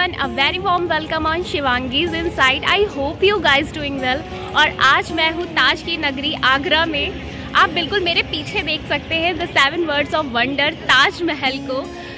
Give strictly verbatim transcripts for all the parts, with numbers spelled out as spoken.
everyone, a very warm welcome on Shivangi's Inside. I hope you guys doing well. और आज मैं हूँ ताज की नगरी आगरा में। आप बिल्कुल मेरे पीछे देख सकते हैं the seven words of wonder Taj Mahal को।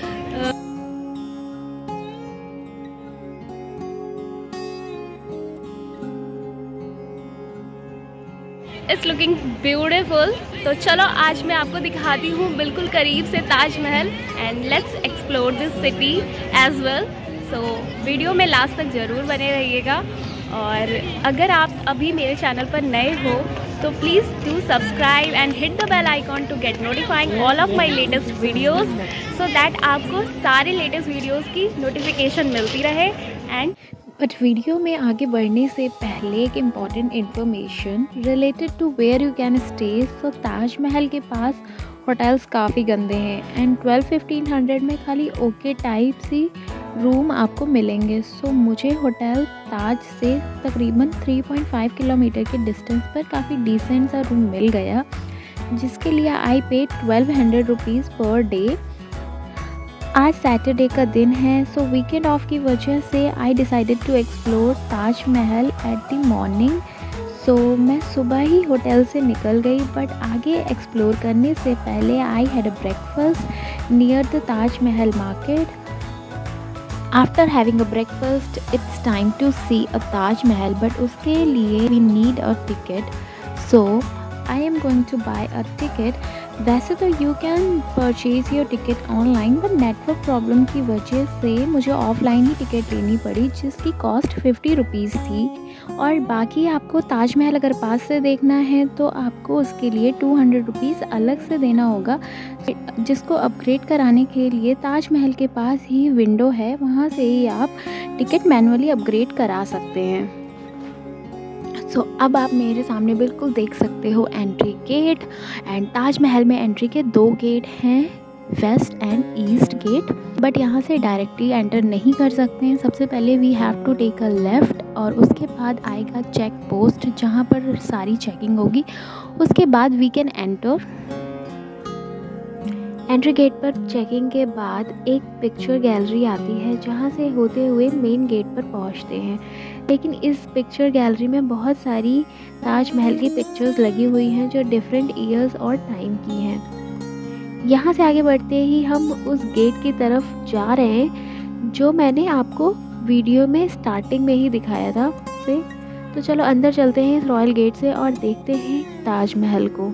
It's looking beautiful. तो चलो आज मैं आपको दिखाती हूँ बिल्कुल करीब से Taj Mahal and let's explore this city as well. So video में लास्ट तक ज़रूर बने रहिएगा। और अगर आप अभी मेरे चैनल पर नए हो तो please do subscribe and hit the bell icon to get notifying all of my latest videos so that आपको सारे लेटेस्ट वीडियोज़ की नोटिफिकेशन मिलती रहे। एंड बट वीडियो में आगे बढ़ने से पहले एक important information related to where you can stay. So Taj Mahal के पास होटल्स काफ़ी गंदे हैं एंड ट्वेल्व फिफ्टीन हंड्रेड में खाली ओके टाइप सी रूम आपको मिलेंगे। सो so, मुझे होटल ताज से तकरीबन थ्री पॉइंट फाइव किलोमीटर के डिस्टेंस पर काफ़ी डिसेंट सा रूम मिल गया, जिसके लिए I pay twelve hundred rupees per day. आज सैटरडे का दिन है, सो वीकेंड ऑफ की वजह से I decided to explore Taj Mahal at the morning. सो मैं सुबह ही होटल से निकल गई, बट आगे एक्सप्लोर करने से पहले I had a breakfast near the Taj Mahal market. After having a breakfast it's time to see a Taj Mahal, but उसके लिए we need a ticket. So I am going to buy a ticket. वैसे तो you can purchase your ticket online, but network problem की वजह से मुझे offline ही ticket लेनी पड़ी, जिसकी कॉस्ट फिफ्टी रुपीज़ थी। और बाकी आपको ताजमहल अगर पास से देखना है तो आपको उसके लिए टू हंड्रेड रुपीज़ अलग से देना होगा, जिसको अपग्रेड कराने के लिए ताजमहल के पास ही विंडो है, वहाँ से ही आप टिकट मैनुअली अपग्रेड करा सकते हैं। सो so, अब आप मेरे सामने बिल्कुल देख सकते हो एंट्री गेट। एंड ताजमहल में एंट्री के दो गेट हैं, west and east gate, but यहाँ से डायरेक्टली एंटर नहीं कर सकते हैं। सबसे पहले we have to take a left और उसके बाद आएगा चेक पोस्ट, जहाँ पर सारी चेकिंग होगी। उसके बाद we can enter. Entry gate पर चेकिंग के बाद एक पिक्चर गैलरी आती है, जहाँ से होते हुए मेन गेट पर पहुँचते हैं। लेकिन इस पिक्चर गैलरी में बहुत सारी ताजमहल की पिक्चर्स लगी हुई हैं जो डिफरेंट ईयर्स और टाइम की हैं। यहाँ से आगे बढ़ते ही हम उस गेट की तरफ जा रहे हैं जो मैंने आपको वीडियो में स्टार्टिंग में ही दिखाया था से। तो चलो अंदर चलते हैं इस रॉयल गेट से और देखते हैं ताजमहल को।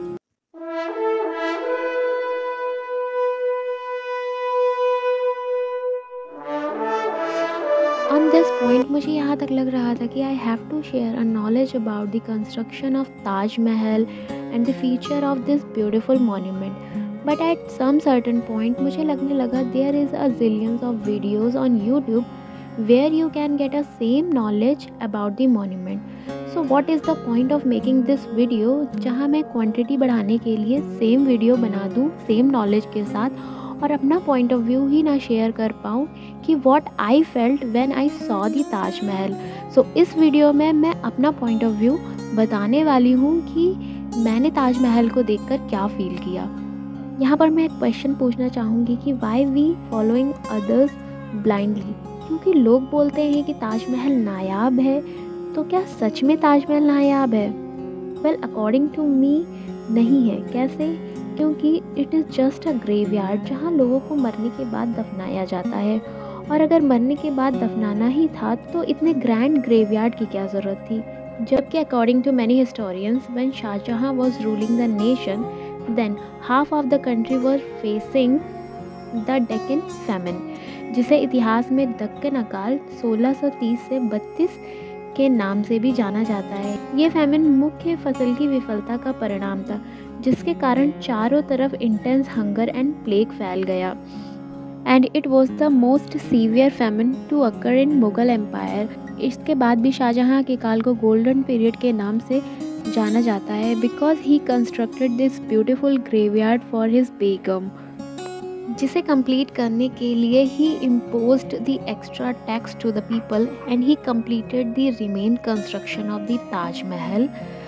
ऑन दिस पॉइंट मुझे यहाँ तक लग रहा था कि I have to share a knowledge about the construction of Taj Mahal and the feature of this beautiful monument. But at some certain point मुझे लगने लगा there is a zillions of videos on YouTube where you can get a same knowledge about the monument. So what is the point of making this video, जहाँ मैं quantity बढ़ाने के लिए same video बना दूँ सेम नॉलेज के साथ और अपना पॉइंट ऑफ व्यू ही ना शेयर कर पाऊँ कि what I felt when I saw the Taj Mahal. So इस वीडियो में मैं अपना पॉइंट ऑफ व्यू बताने वाली हूँ कि मैंने ताजमहल को देखकर क्या फील किया। यहाँ पर मैं एक क्वेश्चन पूछना चाहूँगी कि why we following others blindly, क्योंकि लोग बोलते हैं कि ताजमहल नायाब है, तो क्या सच में ताजमहल नायाब है? वेल अकॉर्डिंग टू मी नहीं है। कैसे? क्योंकि it is just a graveyard जहाँ लोगों को मरने के बाद दफनाया जाता है। और अगर मरने के बाद दफनाना ही था तो इतने ग्रैंड ग्रेवयार्ड की क्या ज़रूरत थी? जबकि according to many historians when Shahjahan was ruling the nation then half of the country was facing the Deccan famine, जिसे इतिहास में दक्कन अकाल सोलह सौ तीस से बत्तीस के नाम से भी जाना जाता है। ये फैमिन मुख्य फसल की विफलता का परिणाम था, जिसके कारण चारों तरफ इंटेंस हंगर एंड प्लेग फैल गया। And it was the most severe famine to occur in Mughal empire. इसके बाद भी शाहजहाँ के काल को गोल्डन पीरियड के नाम से जाना जाता है, because he constructed this beautiful graveyard for his बेगम, जिसे कंप्लीट करने के लिए he imposed the extra tax to the people and he completed the remain construction of the Taj Mahal.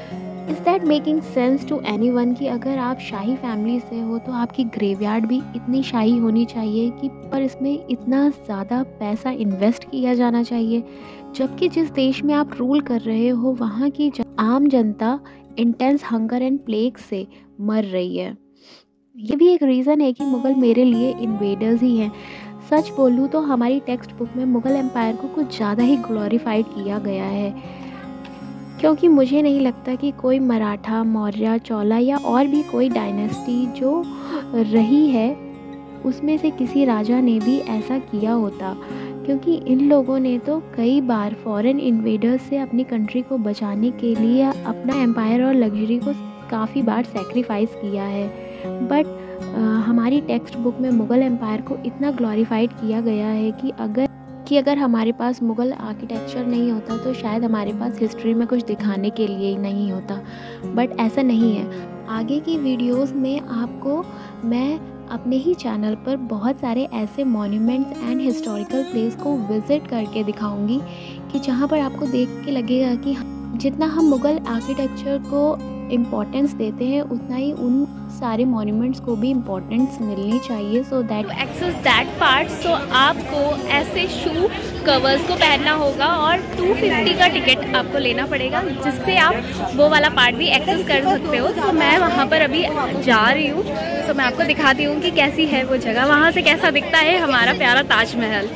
Is that making sense to anyone कि अगर आप शाही family से हो तो आपकी ग्रेवयार्ड भी इतनी शाही होनी चाहिए कि पर इसमें इतना ज़्यादा पैसा इन्वेस्ट किया जाना चाहिए, जबकि जिस देश में आप रूल कर रहे हो वहाँ की आम जनता इंटेंस हंगर एंड प्लेग से मर रही है। ये भी एक रीज़न है कि मुग़ल मेरे लिए इन्वेडर्स ही हैं। सच बोलूँ तो हमारी टेक्स्ट बुक में मुग़ल एम्पायर को कुछ ज़्यादा ही ग्लोरीफाइड किया गया है, क्योंकि मुझे नहीं लगता कि कोई मराठा, मौर्य, चोला या और भी कोई डायनेस्टी जो रही है उसमें से किसी राजा ने भी ऐसा किया होता, क्योंकि इन लोगों ने तो कई बार फॉरेन इन्वेडर्स से अपनी कंट्री को बचाने के लिए अपना एम्पायर और लग्जरी को काफ़ी बार सेक्रीफाइस किया है। बट हमारी टेक्स्ट बुक में मुग़ल एम्पायर को इतना ग्लोरीफाइड किया गया है कि अगर कि अगर हमारे पास मुग़ल आर्किटेक्चर नहीं होता तो शायद हमारे पास हिस्ट्री में कुछ दिखाने के लिए ही नहीं होता, बट ऐसा नहीं है। आगे की वीडियोस में आपको मैं अपने ही चैनल पर बहुत सारे ऐसे मॉन्यूमेंट्स एंड हिस्टोरिकल प्लेस को विज़िट करके दिखाऊंगी कि जहाँ पर आपको देख के लगेगा कि जितना हम मुग़ल आर्किटेक्चर को इम्पोर्टेंस देते हैं उतना ही उन सारे मॉन्यूमेंट्स को भी इम्पोर्टेंस मिलनी चाहिए। So that access that part, so आपको ऐसे शू कवर्स को पहनना होगा और टू फिफ्टी का टिकट आपको लेना पड़ेगा, जिससे आप वो वाला पार्ट भी एक्सेस कर सकते हो। तो मैं वहाँ पर अभी जा रही हूँ, तो मैं आपको दिखाती हूँ कि कैसी है वो जगह, वहाँ से कैसा दिखता है हमारा प्यारा Taj Mahal.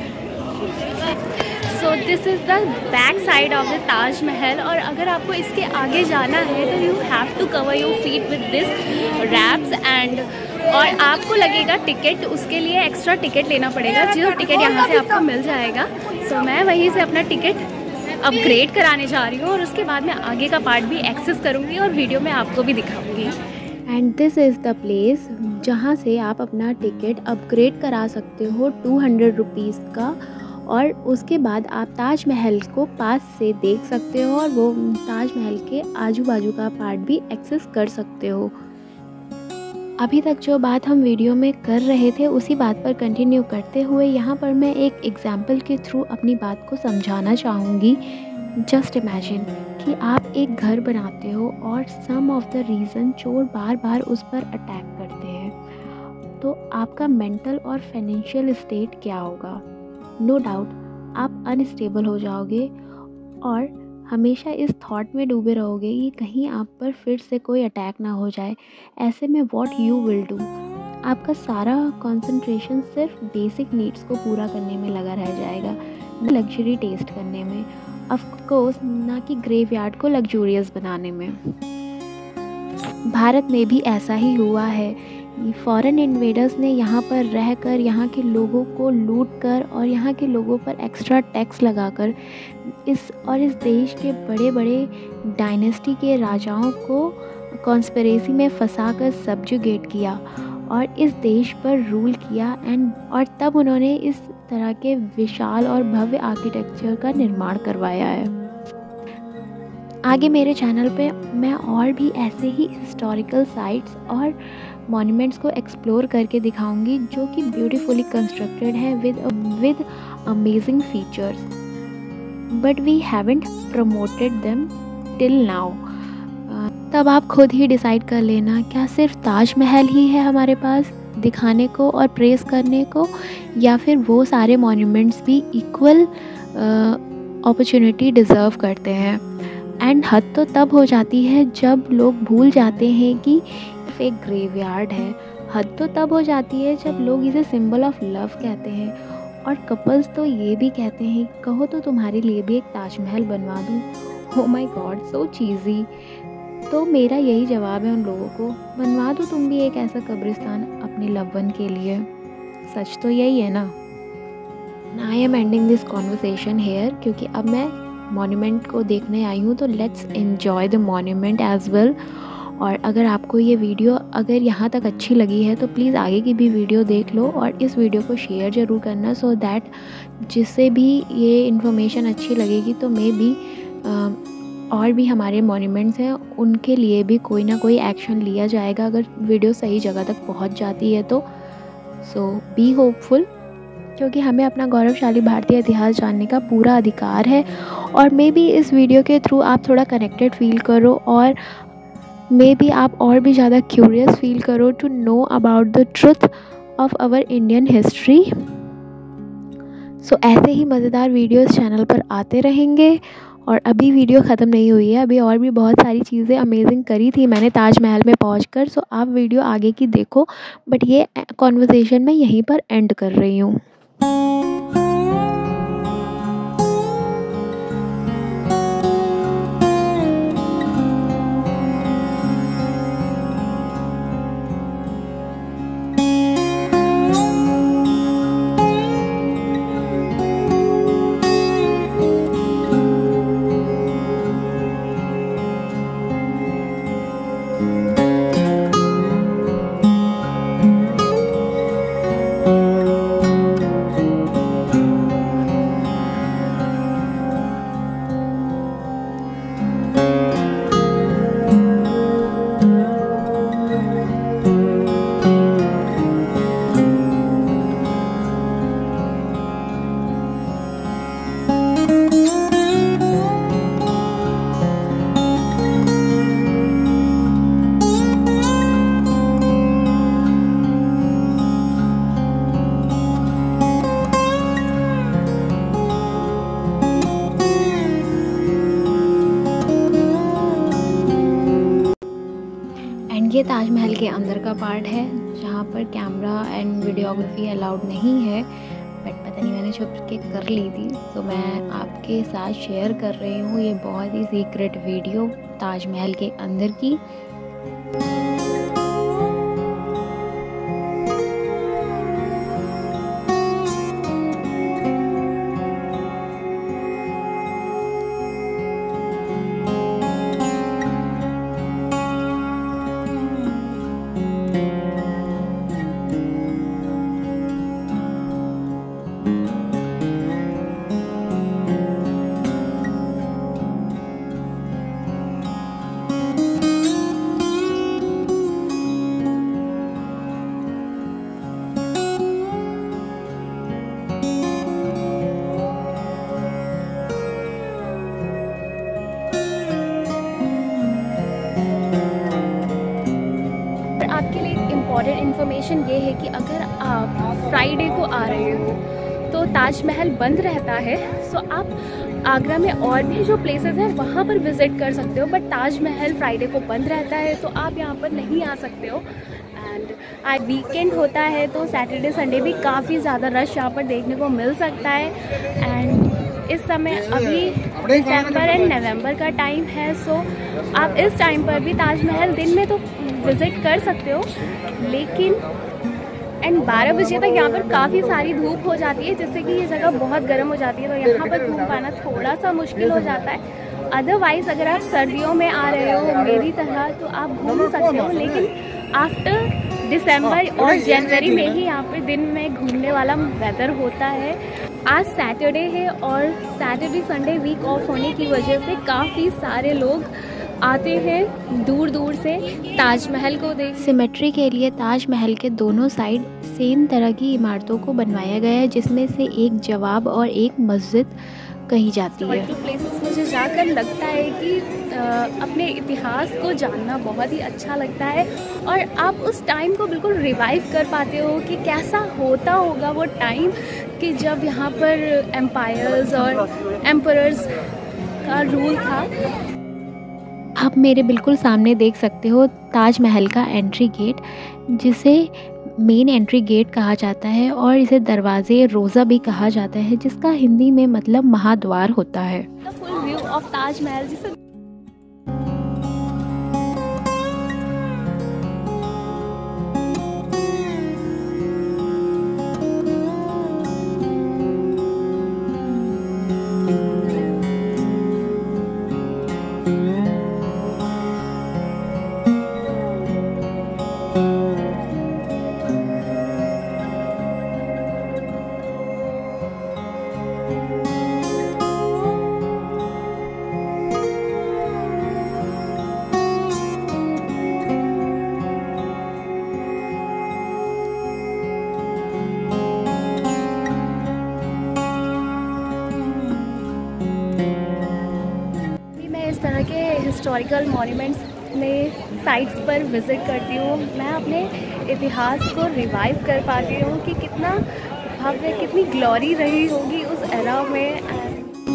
So this is the back side of the Taj Mahal. और अगर आपको इसके आगे जाना है तो you have to cover your feet with this wraps and और आपको लगेगा टिकट, उसके लिए एक्स्ट्रा टिकट लेना पड़ेगा, जो टिकट यहाँ से आपको मिल जाएगा। सो so, मैं वहीं से अपना टिकट अपग्रेड कराने जा रही हूँ और उसके बाद मैं आगे का पार्ट भी एक्सेस करूँगी और वीडियो में आपको भी दिखाऊँगी। And this is the place जहाँ से आप अपना टिकट अपग्रेड करा सकते हो टू हंड्रेड रुपीज़ का, और उसके बाद आप ताजमहल को पास से देख सकते हो और वो ताजमहल के आजू बाजू का पार्ट भी एक्सेस कर सकते हो। अभी तक जो बात हम वीडियो में कर रहे थे उसी बात पर कंटिन्यू करते हुए यहाँ पर मैं एक एग्जाम्पल के थ्रू अपनी बात को समझाना चाहूँगी। जस्ट इमेजिन कि आप एक घर बनाते हो और सम ऑफ द रीज़न चोर बार बार उस पर अटैक करते हैं, तो आपका मेंटल और फाइनेंशियल स्टेट क्या होगा? नो डाउट आप अनस्टेबल हो जाओगे और हमेशा इस थॉट में डूबे रहोगे कि कहीं आप पर फिर से कोई अटैक ना हो जाए। ऐसे में व्हाट यू विल डू, आपका सारा कंसंट्रेशन सिर्फ बेसिक नीड्स को पूरा करने में लगा रह जाएगा, लग्जरी टेस्ट करने में, ऑफ कोर्स ना कि ग्रेवयार्ड को लग्जूरियस बनाने में। भारत में भी ऐसा ही हुआ है। फॉरेन इन्वेडर्स ने यहाँ पर रहकर यहाँ के लोगों को लूट कर और यहाँ के लोगों पर एक्स्ट्रा टैक्स लगाकर इस और इस देश के बड़े बड़े डायनेस्टी के राजाओं को कॉन्स्पिरेसी में फंसाकर सब्जुगेट किया और इस देश पर रूल किया एंड और तब उन्होंने इस तरह के विशाल और भव्य आर्किटेक्चर का निर्माण करवाया है। आगे मेरे चैनल पे मैं और भी ऐसे ही हिस्टोरिकल साइट्स और मॉन्यूमेंट्स को एक्सप्लोर करके दिखाऊंगी जो कि ब्यूटीफुली कंस्ट्रक्टेड है with with amazing features, but we haven't promoted them till now. तब आप खुद ही डिसाइड कर लेना, क्या सिर्फ ताजमहल ही है हमारे पास दिखाने को और प्रेस करने को, या फिर वो सारे मॉन्यूमेंट्स भी इक्वल अपॉर्चुनिटी डिज़र्व करते हैं। एंड हद तो तब हो जाती है जब लोग भूल जाते हैं कि एक ग्रेवयार्ड है। हद तो तब हो जाती है जब लोग इसे सिंबल ऑफ लव कहते हैं और कपल्स तो ये भी कहते हैं, कहो तो तुम्हारे लिए भी एक ताजमहल बनवा दूँ। Oh my god, so cheesy. तो मेरा यही जवाब है उन लोगों को, बनवा दो तुम भी एक ऐसा कब्रिस्तान अपने लव वन के लिए। सच तो यही है ना। I am ending this conversation here, क्योंकि अब मैं मॉन्यूमेंट को देखने आई हूँ, तो let's enjoy the monument as well. और अगर आपको ये वीडियो अगर यहाँ तक अच्छी लगी है तो प्लीज़ आगे की भी वीडियो देख लो और इस वीडियो को शेयर ज़रूर करना, सो दैट जिससे भी ये इन्फॉर्मेशन अच्छी लगेगी तो मे बी और भी हमारे मॉन्यूमेंट्स हैं उनके लिए भी कोई ना कोई एक्शन लिया जाएगा अगर वीडियो सही जगह तक पहुँच जाती है तो। सो बी होपफुल, क्योंकि हमें अपना गौरवशाली भारतीय इतिहास जानने का पूरा अधिकार है और मे बी इस वीडियो के थ्रू आप थोड़ा कनेक्टेड फील करो और मे बी आप और भी ज़्यादा क्यूरियस फील करो to know about the truth of our Indian history. So ऐसे ही मज़ेदार वीडियोस चैनल पर आते रहेंगे। और अभी वीडियो ख़त्म नहीं हुई है, अभी और भी बहुत सारी चीज़ें अमेजिंग करी थी मैंने ताजमहल में पहुंचकर। सो आप वीडियो आगे की देखो, बट ये कॉन्वर्सेशन मैं यहीं पर एंड कर रही हूँ। ये ताजमहल के अंदर का पार्ट है जहाँ पर कैमरा एंड वीडियोग्राफी अलाउड नहीं है, बट पता नहीं मैंने छुप के कर ली थी, तो मैं आपके साथ शेयर कर रही हूँ ये बहुत ही सीक्रेट वीडियो ताजमहल के अंदर की। आपके लिए एक इम्पॉर्टेंट इन्फॉर्मेशन ये है कि अगर आप फ्राइडे को आ रहे हो तो ताजमहल बंद रहता है। सो आप आगरा में और भी जो प्लेसेस हैं वहाँ पर विज़िट कर सकते हो, बट ताजमहल फ्राइडे को बंद रहता है तो आप यहाँ पर नहीं आ सकते हो। एंड आज वीकेंड होता है तो सैटरडे संडे भी काफ़ी ज़्यादा रश यहाँ पर देखने को मिल सकता है। एंड इस समय अभी दिसंबर एंड नवंबर का टाइम है, सो आप इस टाइम पर भी ताजमहल दिन में तो विज़िट कर सकते हो, लेकिन एंड बारह बजे तक यहाँ पर काफ़ी सारी धूप हो जाती है, जिससे कि ये जगह बहुत गर्म हो जाती है, तो यहाँ पर घूम पाना थोड़ा सा मुश्किल हो जाता है। अदरवाइज़ अगर आप सर्दियों में आ रहे हो मेरी तरह तो आप घूम सकते हो, लेकिन आफ्टर दिसंबर और जनवरी में ही यहाँ पर दिन में घूमने वाला वेदर होता है। आज सैटरडे है और सैटरडे संडे वीक ऑफ होने की वजह से काफ़ी सारे लोग आते हैं दूर दूर से ताजमहल को देख। सिमेट्री के लिए ताजमहल के दोनों साइड सेम तरह की इमारतों को बनवाया गया है, जिसमें से एक जवाब और एक मस्जिद कही जाती है। प्लेसेस मुझे जाकर लगता है कि आ, अपने इतिहास को जानना बहुत ही अच्छा लगता है, और आप उस टाइम को बिल्कुल रिवाइव कर पाते हो कि कैसा होता होगा वो टाइम कि जब यहाँ पर एम्पायर्स और एम्परर्स का रूल था। आप मेरे बिल्कुल सामने देख सकते हो ताजमहल का एंट्री गेट, जिसे मेन एंट्री गेट कहा जाता है और इसे दरवाजे रोज़ा भी कहा जाता है, जिसका हिंदी में मतलब महाद्वार होता है। फुल व्यू ऑफ ताजमहल जिसे तरह के हिस्टोरिकल मॉन्यूमेंट्स अपने साइट्स पर विज़िट करती हूँ, मैं अपने इतिहास को रिवाइव कर पाती हूँ कि कितना भव्य, कितनी ग्लोरी रही होगी उस एरा में।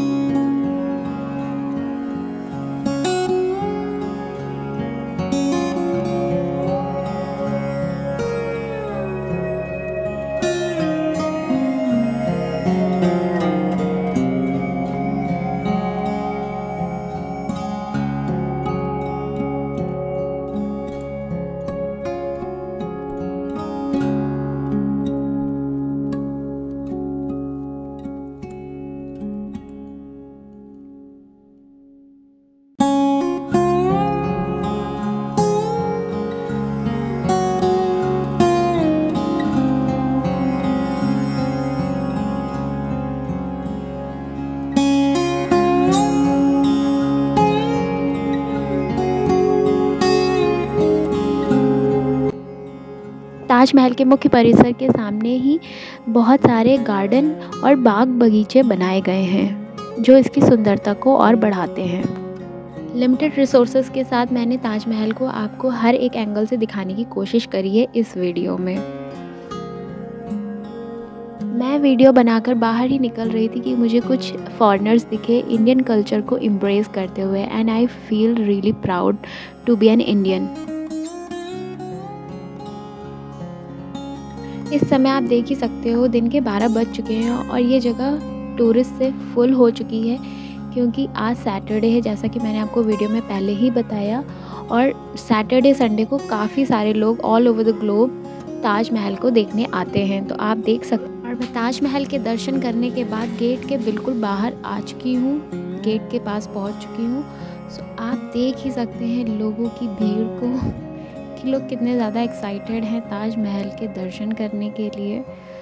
ताजमहल के मुख्य परिसर के सामने ही बहुत सारे गार्डन और बाग बगीचे बनाए गए हैं जो इसकी सुंदरता को और बढ़ाते हैं। लिमिटेड रिसोर्सेज के साथ मैंने ताजमहल को आपको हर एक एंगल से दिखाने की कोशिश करी है इस वीडियो में। मैं वीडियो बनाकर बाहर ही निकल रही थी कि मुझे कुछ फॉरेनर्स दिखे इंडियन कल्चर को एम्ब्रेस करते हुए, and I feel really proud to be an Indian. इस समय आप देख ही सकते हो दिन के बारह बज चुके हैं और ये जगह टूरिस्ट से फुल हो चुकी है क्योंकि आज सैटरडे है, जैसा कि मैंने आपको वीडियो में पहले ही बताया। और सैटरडे संडे को काफ़ी सारे लोग all over the globe Taj Mahal को देखने आते हैं, तो आप देख सकते हैं। और मैं ताजमहल के दर्शन करने के बाद गेट के बिल्कुल बाहर आ चुकी हूँ, गेट के पास पहुँच चुकी हूँ। सो आप देख ही सकते हैं लोगों की भीड़ को कि लोग कितने ज़्यादा एक्साइटेड हैं ताजमहल के दर्शन करने के लिए।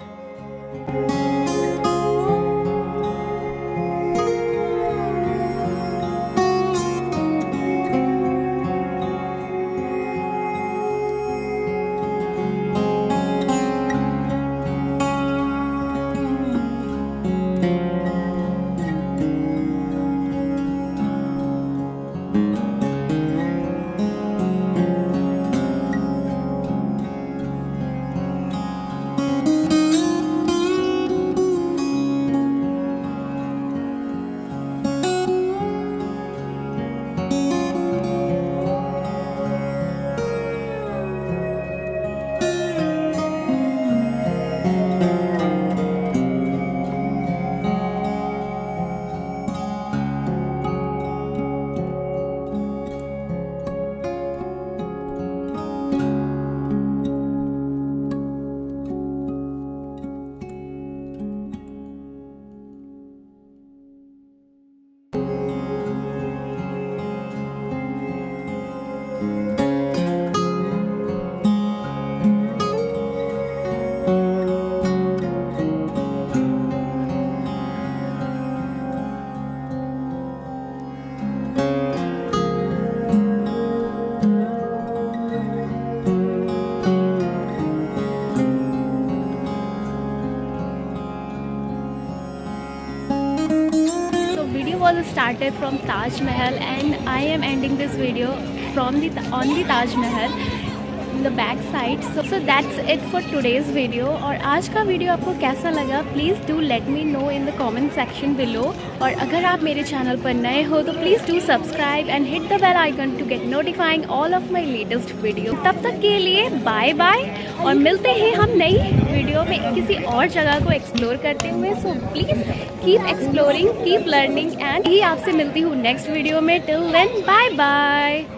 Was started from Taj Mahal and I am ending this video from the on the Taj Mahal in the back side. So, so that's it for today's video. और आज का वीडियो आपको कैसा लगा please do let me know in the comment section below. और अगर आप मेरे चैनल पर नए हो तो please do subscribe and hit the bell icon to get notifying all of my latest video. तब तक के लिए बाय बाय और मिलते हैं हम नई वीडियो में किसी और जगह को एक्सप्लोर करते हुए। So please keep exploring, keep learning and ही आपसे मिलती हूँ नेक्स्ट वीडियो में। Till then bye bye.